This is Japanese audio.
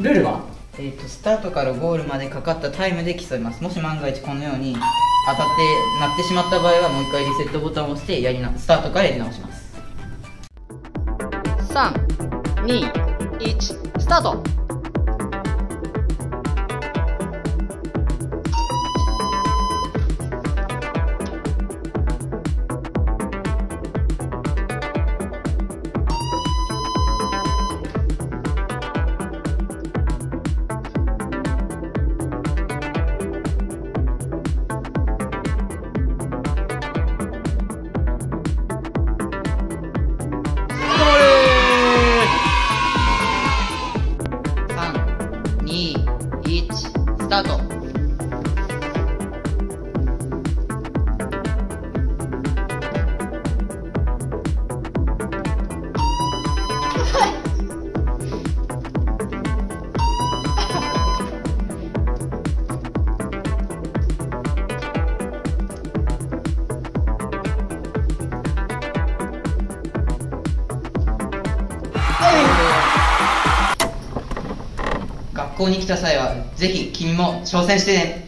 ルールはスタートからゴールまでかかったタイムで競います。もし万が一このように当たって鳴ってしまった場合はもう一回リセットボタンを押してスタートからやり直します。 3、2、1、スタート。スタート。 学校に来た際はぜひ君も挑戦してね。